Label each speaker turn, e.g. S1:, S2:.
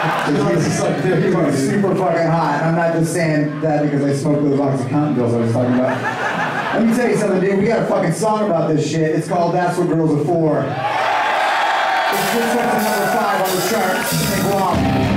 S1: He's like super fucking hot. And I'm not just saying that because I smoked those Oxycontin pills I was talking about. Let me tell you something, dude. We got a fucking song about this shit. It's called That's What Girls Are For. It's just up to number 5 on the charts. Hey, Guam.